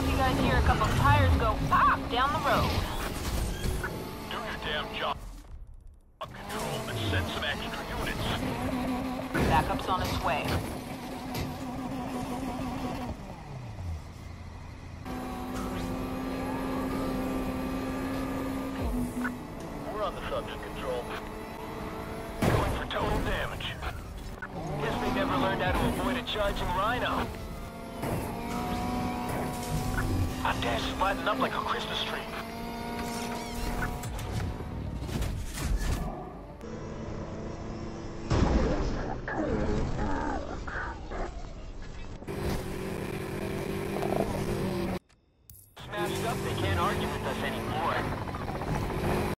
if you guys hear a couple tires go pop down the road. Do your damn job, Control, and send some extra units. Backup's on its way. We're on the subject, Control. Going for total damage. Guess they never learned how to avoid a charging rhino. Our dash is lighting up like a Christmas tree.